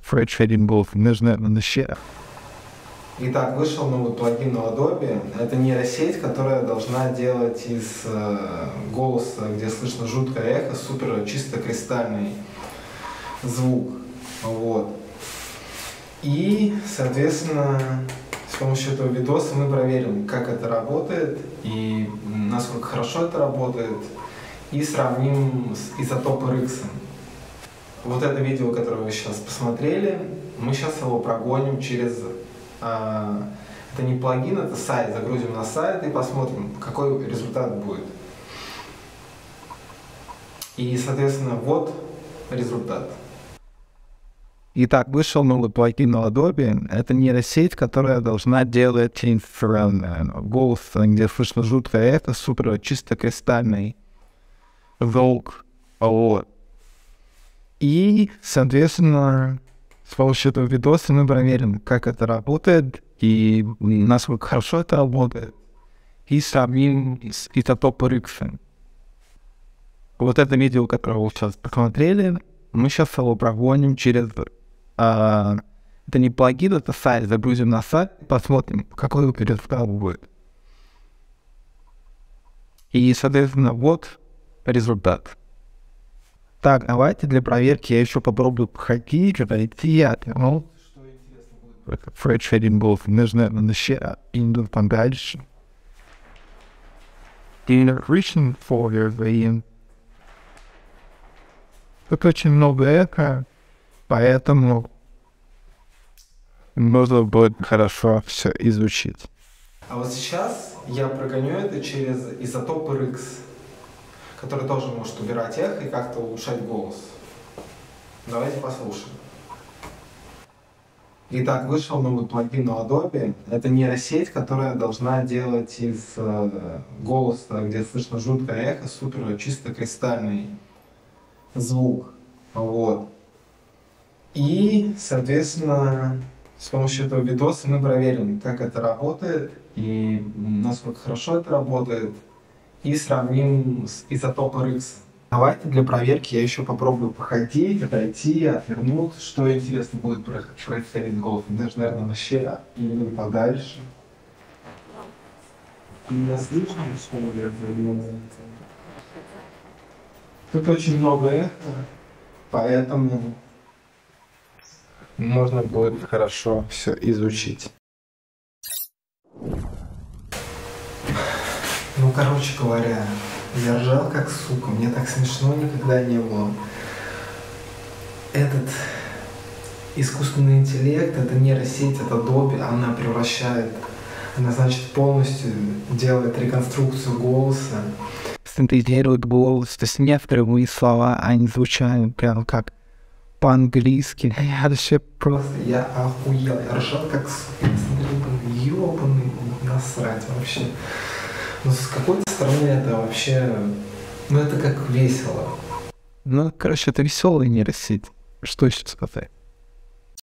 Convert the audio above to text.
Trading Wolf, наверное, на share. Итак, вышел новый плагин у Adobe. Это нейросеть, которая должна делать из голоса, где слышно жуткое эхо, супер чисто кристальный звук. Вот. И, соответственно, с помощью этого видоса мы проверим, как это работает и насколько хорошо это работает, и сравним с Isotope RX. Вот это видео, которое вы сейчас посмотрели, мы сейчас его прогоним через... это не плагин, это сайт. Загрузим на сайт и посмотрим, какой результат будет. И, соответственно, вот результат. Итак, вышел новый плагин у Adobe. Это нейросеть, которая должна делать голос, где слышно жуткое эхо, супер чисто кристальный звук. Вот. И, соответственно, с помощью этого видоса мы проверим, как это работает и насколько хорошо это работает, и сравним с Isotope RX. Вот это видео, которое вы сейчас посмотрели, мы сейчас его прогоним через... это не плагин, это сайт. Загрузим на сайт и посмотрим, какой результат будет. И, соответственно, вот результат. Так, давайте для проверки я еще попробую походить, пройти, отвернул. Что интересно будет? Trading Wolf, наверное, на share, и иду подальше. Reaching for your vein. Тут очень много эхо, поэтому можно будет хорошо все изучить. А вот сейчас я прогоню это через Isotope RX, который тоже может убирать эхо и как-то улучшать голос. Давайте послушаем. Итак, вышел новый плагин у Adobe. Это нейросеть, которая должна делать из голоса, где слышно жуткое эхо, супер чисто кристальный звук. Вот. И, соответственно, с помощью этого видоса мы проверим, как это работает и насколько хорошо это работает, и сравним с Isotope RX. Давайте для проверки я еще попробую походить, отойти, отвернуть. Что интересно будет происходить с голосом. Даже, наверное, вообще или подальше. Меня слышно, что ли? Тут очень много эхо, поэтому можно будет хорошо все изучить. Ну, короче говоря, я ржал как сука, мне так смешно никогда не было. Этот искусственный интеллект, это нейросеть, это Adobe, она превращает, она, значит, полностью делает реконструкцию голоса. Синтезирует голос, то есть некоторые слова, они звучат прям как по-английски. Я вообще просто... Я охуел, я ржал как сука, я смотрел, ёбаный, насрать вообще. Но с какой-то стороны это вообще, ну это как весело. Ну, короче, это веселая нейросеть. Что еще сказать?